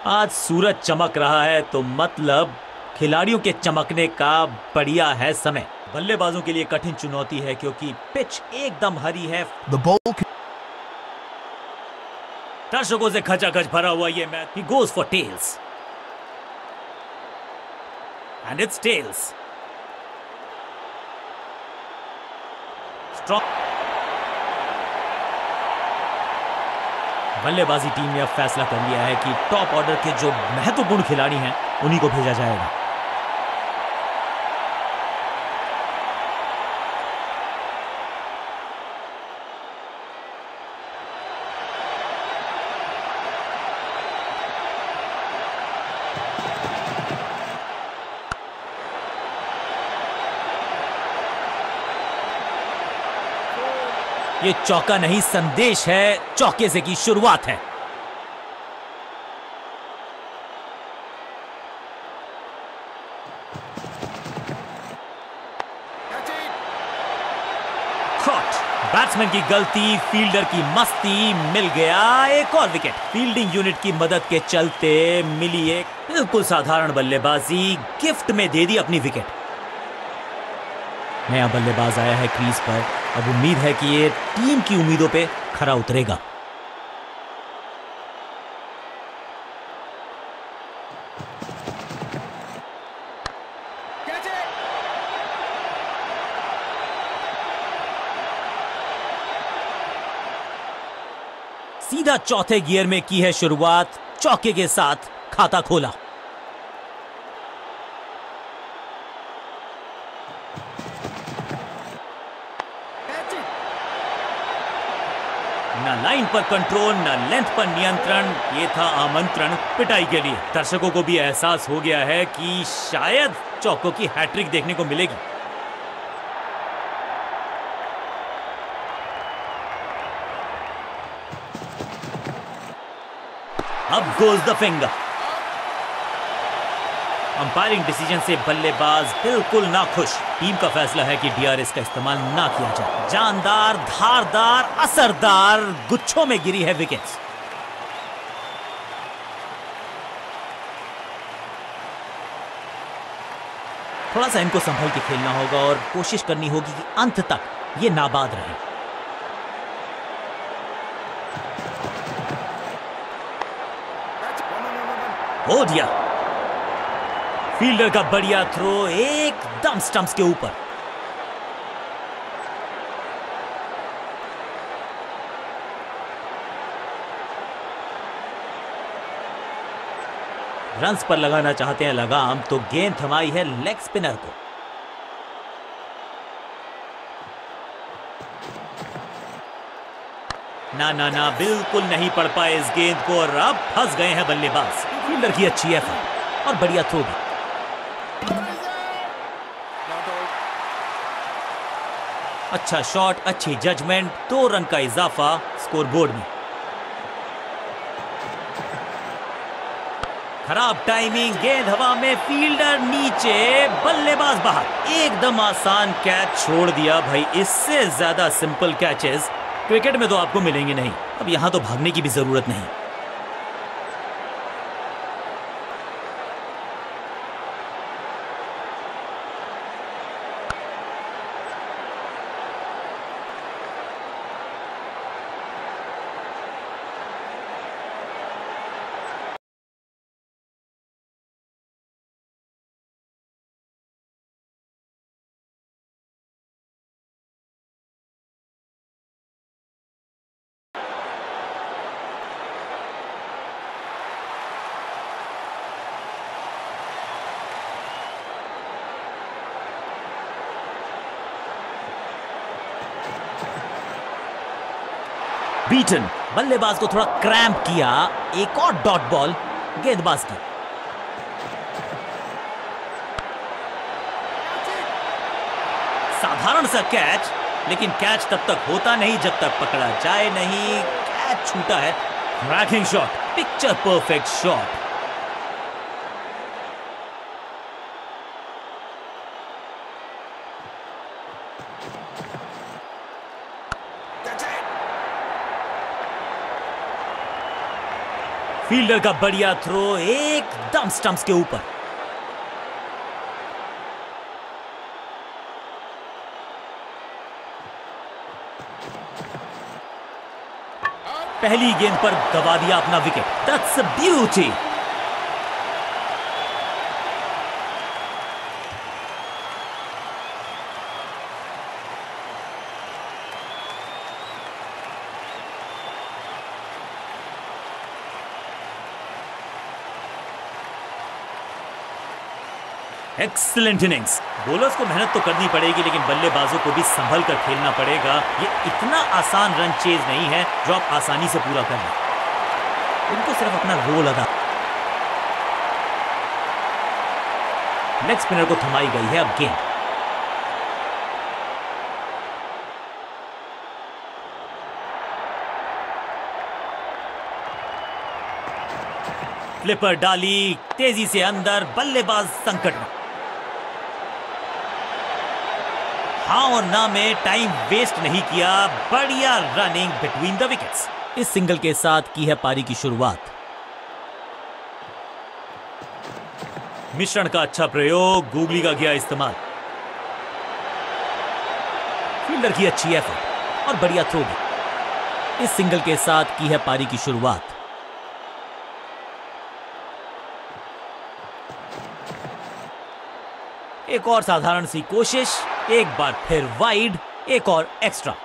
आज सूरज चमक रहा है तो मतलब खिलाड़ियों के चमकने का बढ़िया है समय। बल्लेबाजों के लिए कठिन चुनौती है क्योंकि पिच एकदम हरी है। दर्शकों से खचाखच भरा हुआ ये match. He goes for tails and it's tails. Strong. बल्लेबाजी टीम ने अब फैसला कर लिया है कि टॉप ऑर्डर के जो महत्वपूर्ण खिलाड़ी हैं उन्हीं को भेजा जाएगा। ये चौका नहीं संदेश है, चौके से की शुरुआत है। बैट्समैन की गलती, फील्डर की मस्ती, मिल गया एक और विकेट। फील्डिंग यूनिट की मदद के चलते मिली एक बिल्कुल साधारण बल्लेबाजी, गिफ्ट में दे दी अपनी विकेट। नया बल्लेबाज आया है क्रीज पर, अब उम्मीद है कि ये टीम की उम्मीदों पे खरा उतरेगा। सीधा चौथे गियर में की है शुरुआत, चौके के साथ खाता खोला। न लाइन पर कंट्रोल, न लेंथ पर नियंत्रण, ये था आमंत्रण पिटाई के लिए। दर्शकों को भी एहसास हो गया है कि शायद चौकों की हैट्रिक देखने को मिलेगी। अब goes the finger. Umpiring decision से बल्लेबाज बिल्कुल ना खुश। टीम का फैसला है कि डीआरएस का इस्तेमाल ना किया जाए। जानदार, धारदार, असरदार गुच्छों में गिरी है विकेट्स। थोड़ा सा इनको संभल के खेलना होगा और कोशिश करनी होगी कि अंत तक ये नाबाद रहे। हो दिया। फील्डर का बढ़िया थ्रो एकदम स्टंप्स के ऊपर। रन्स पर लगाना चाहते हैं लगाम, तो गेंद थमाई है लेग स्पिनर को। ना ना ना, बिल्कुल नहीं पड़ पाए इस गेंद को और अब फंस गए हैं बल्लेबाज। फील्डर की अच्छी एफर्ट और बढ़िया थ्रो भी। अच्छा शॉट, अच्छी जजमेंट, 2 रन का इजाफा स्कोरबोर्ड में। खराब टाइमिंग, गेंद हवा में, फील्डर नीचे, बल्लेबाज बाहर। एकदम आसान कैच छोड़ दिया भाई। इससे ज्यादा सिंपल कैचेस क्रिकेट में तो आपको मिलेंगे नहीं। अब यहां तो भागने की भी जरूरत नहीं। बीटन बल्लेबाज को थोड़ा क्रैम्प किया। एक और डॉट बॉल गेंदबाज की। साधारण सा कैच, लेकिन कैच तब तक होता नहीं जब तक पकड़ा जाए नहीं। कैच छूटा है। Cracking shot, picture perfect shot. Fielder का बढ़िया थ्रो एकदम स्टंप्स के ऊपर। पहली गेंद पर गवा दिया अपना wicket. That's a beauty. Excellent innings. Bowlers को मेहनत तो करनी पड़ेगी, लेकिन बल्लेबाजों को भी संभल कर खेलना पड़ेगा। ये इतना आसान रन चेज नहीं है जो आप आसानी से पूरा कर लें। उनको सिर्फ अपना रोल अदा। लेग स्पिनर को थमाई गई है अब गेंद। फ्लिपर डाली तेजी से अंदर, बल्लेबाज संकट में। हाँ और ना में टाइम वेस्ट नहीं किया। बढ़िया रनिंग बिटवीन द विकेट्स। इस सिंगल के साथ की है पारी की शुरुआत। मिश्रण का अच्छा प्रयोग, गूगली का किया इस्तेमाल। फील्डर की अच्छी एफर्ट और बढ़िया थ्रो भी। इस सिंगल के साथ की है पारी की शुरुआत। एक और साधारण सी कोशिश, एक बार फिर वाइड, एक और एक्स्ट्रा।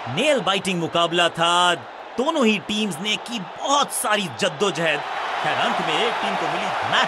नेल बाइटिंग मुकाबला था। दोनों ही टीम्स ने की बहुत सारी जद्दोजहद। खैर अंत में एक टीम को मिली मैच